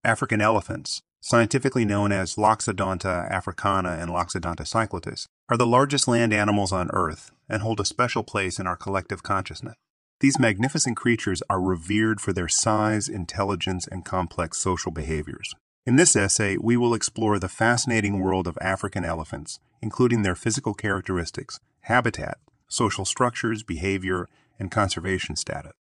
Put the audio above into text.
African elephants, scientifically known as Loxodonta Africana and Loxodonta cyclitis, are the largest land animals on Earth and hold a special place in our collective consciousness. These magnificent creatures are revered for their size, intelligence, and complex social behaviors. In this essay, we will explore the fascinating world of African elephants, including their physical characteristics, habitat, social structures, behavior, and conservation status.